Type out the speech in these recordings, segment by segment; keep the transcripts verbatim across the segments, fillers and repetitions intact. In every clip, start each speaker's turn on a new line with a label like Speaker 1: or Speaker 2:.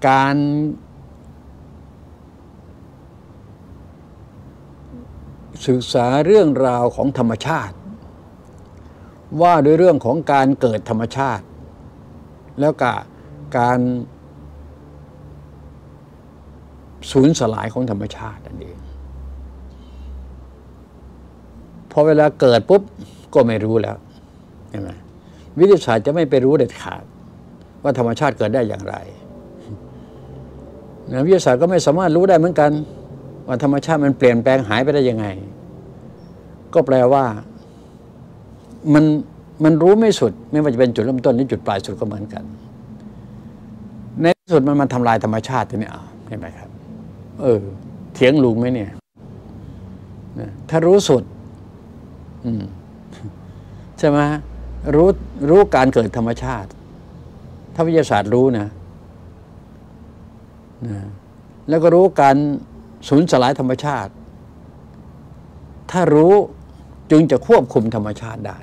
Speaker 1: การศึกษาเรื่องราวของธรรมชาติว่าด้วยเรื่องของการเกิดธรรมชาติแล้วก็การสูญสลายของธรรมชาตินั่นเองพอเวลาเกิดปุ๊บก็ไม่รู้แล้วใช่ไหมวิทยาศาสตร์จะไม่ไปรู้เด็ดขาดว่าธรรมชาติเกิดได้อย่างไรวิทยาศาสตร์ก็ไม่สามารถรู้ได้เหมือนกันว่าธรรมชาติมันเปลี่ยนแปลงหายไปได้ยังไงก็แปลว่ามันมันรู้ไม่สุดไม่ว่าจะเป็นจุดเริ่มต้นหรือจุดปลายสุดก็เหมือนกันในที่สุดมันมาทำลายธรรมชาติตัวนี้เอาเห็นไหมครับเออเถียงลุงไหมเนี่ยถ้ารู้สุดอืมใช่ไหมรู้รู้การเกิดธรรมชาติถ้าวิทยาศาสตร์รู้นะนะแล้วก็รู้การสูญสลายธรรมชาติถ้ารู้จึงจะควบคุมธรรมชาติได้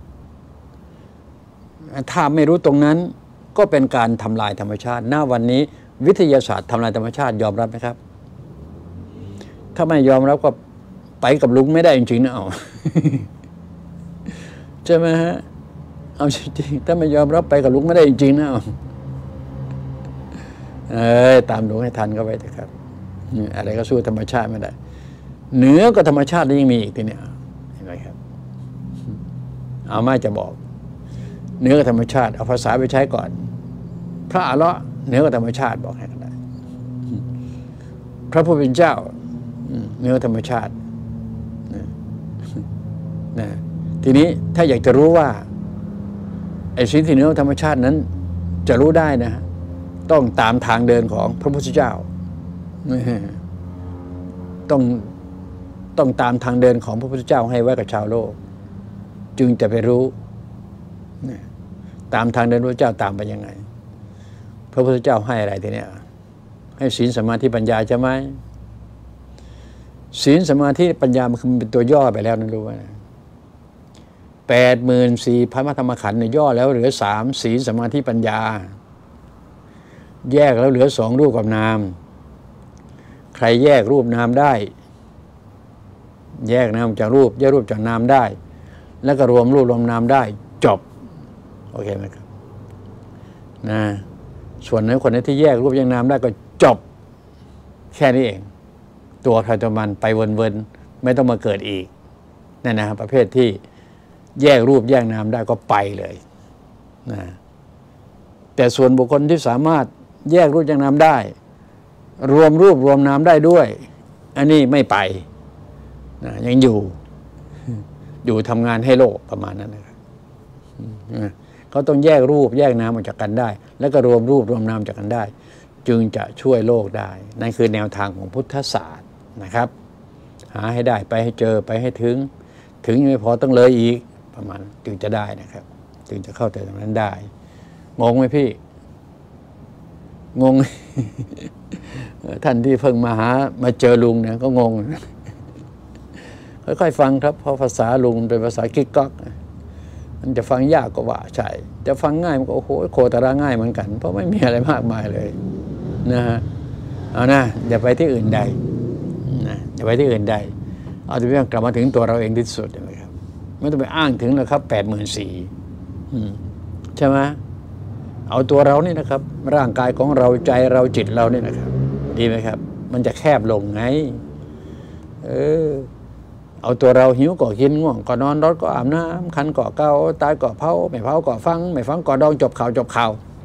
Speaker 1: ถ้าไม่รู้ตรงนั้นก็เป็นการทำลายธรรมชาติณวันนี้วิทยาศาสตร์ทำลายธรรมชาติยอมรับไหมครับถ้าไม่ยอมรับก็ไปกับลุงไม่ได้จริงๆนะเอา ใช่ไหมฮะเอาจริงๆถ้าไม่ยอมรับไปกับลุงไม่ได้จริงๆนะเอาเอ้ยตามลุงให้ทันก็ไปเถอะครับอะไรก็สู้ธรรมชาติไม่ได้เหนือกว่าธรรมชาติยังมีอีกทีเนี่ยเห็นไหมครับเอาไม่จะบอกเหนือกว่าธรรมชาติเอาภาษาไปใช้ก่อนพระอัลเลาะห์เหนือกว่าธรรมชาติบอกให้กันได้พระผู้เป็นเจ้าเหนือกว่าธรรมชาตินะทีนี้ถ้าอยากจะรู้ว่าไอ้สิ่งที่เหนือกว่าธรรมชาตินั้นจะรู้ได้นะต้องตามทางเดินของพระพุทธเจ้าต้องต้องตามทางเดินของพระพุทธเจ้าให้ไว้กับชาวโลกจึงจะไปรู้ตามทางเดินพระเจ้าตามไปยังไงพระพุทธเจ้าให้อะไรทีเนี้ยให้ศีลสมาธิปัญญาใช่ไหมศีลสมาธิปัญญามันคือเป็นตัวย่อไปแล้วนั่นรู้ไหมแปดหมื่นสี่พันพระธรรมขันธ์เนี่ยย่อแล้วเหลือสามศีลสมาธิปัญญาแยกแล้วเหลือสองรูปกับนามใครแยกรูปนามได้แยกนามจากรูปแยกรูปจากนามได้แล้วก็รวมรูปรวมนามได้จบโอเคไหมครับนะส่วนในคนที่แยกรูปแยกนามได้ก็จบแค่นี้เองตัวใครตัวมันไปวนๆไม่ต้องมาเกิดอีกนั่นนะครับประเภทที่แยกรูปแยกนามได้ก็ไปเลยนะแต่ส่วนบุคคลที่สามารถแยกรูปแยกนามได้รวมรูปรวมนามได้ด้วยอันนี้ไม่ไปนะยังอยู่อยู่ทำงานให้โลกประมาณนั้นนะครับเขาต้องแยกรูปแยกนามออกจากกันได้แล้วก็รวมรูปรวมนามจากกันได้จึงจะช่วยโลกได้นั่นคือแนวทางของพุทธศาสตร์นะครับหาให้ได้ไปให้เจอไปให้ถึงถึงยังไม่พอต้องเลยอีกประมาณจึงจะได้นะครับจึงจะเข้าถึงตรงนั้นได้งงไหมพี่งง ท่านที่เพิ่งมาหามาเจอลุงเนี่ยก็งง ค่อยๆฟังครับเพราะภาษาลุงเป็นภาษากิ๊กก๊อกมันจะฟังยากก็ว่าใช่จะฟังง่ายมันก็โอ้โหโคตรง่ายเหมือนกันเพราะไม่มีอะไรมากมายเลยนะฮะเอานะอย่าไปที่อื่นใดนะอย่าไปที่อื่นใดเอาแต่เรื่องกลับมาถึงตัวเราเองที่สุดเลยครับไม่ต้องไปอ้างถึงนะครับแปดหมื่นสี่ใช่ไหมเอาตัวเรานี่นะครับร่างกายของเราใจเราจิตเราเนี่ยนะครับดีไหมครับมันจะแคบลงไงเออเอาตัวเราหิวก็กินง่วงก็นอนร้อนก็อาบน้ำคันก็เกาตายก็เผาไม่เผาก็ฟังไม่ฟังก็ดองจบข่าวจบข่าว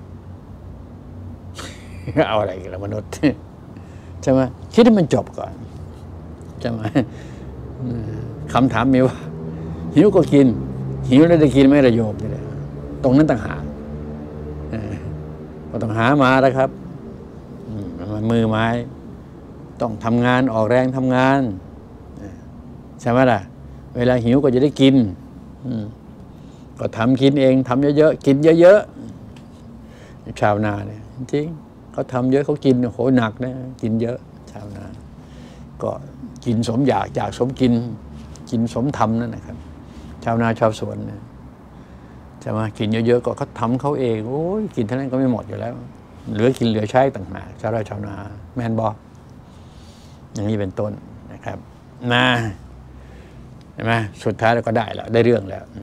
Speaker 1: เอาอะไรกันละมนุษย์ ใช่ไหมคิดให้มันจบก่อนใช่ไหมคำถามมีว่าหิวก็กินหิวแล้วได้กินไม่ระโยมนี่แหละตรงนั้นต่างหากก็ต้องหามาแล้วครับมือไม้ต้องทำงานออกแรงทำงานใช่ไหมล่ะเวลาหิวก็จะได้กินก็ทำกินเองทำเยอะๆกินเยอะๆชาวนาเนี่ยจริงเขาทำเยอะเขากินโหหนักนะกินเยอะชาวนาก็กินสมอยากอยากสมกินกินสมทำนั่นนะครับชาวนาชาวสวนเนี่ยใช่ไหมกินเยอะๆก็เขาทำเขาเองโอ้ยกินเท่านั้นก็ไม่หมดอยู่แล้วเหลือกินเหลือใช้ต่างหากชาวไร่ชาวนาแมนบออย่างนี้เป็นต้นนะครับนะเห็นไหมสุดท้ายเราก็ได้แล้วได้เรื่องแล้ว